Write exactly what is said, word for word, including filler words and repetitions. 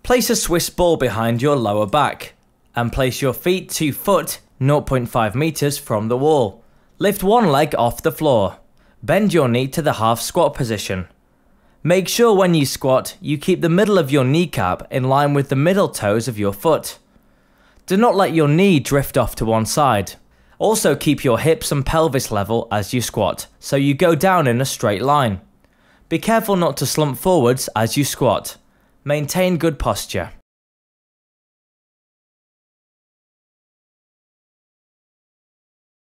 Place a Swiss ball behind your lower back and place your feet two foot zero point five meters from the wall. Lift one leg off the floor. Bend your knee to the half squat position. Make sure when you squat, you keep the middle of your kneecap in line with the middle toes of your foot. Do not let your knee drift off to one side. Also keep your hips and pelvis level as you squat, so you go down in a straight line. Be careful not to slump forwards as you squat. Maintain good posture.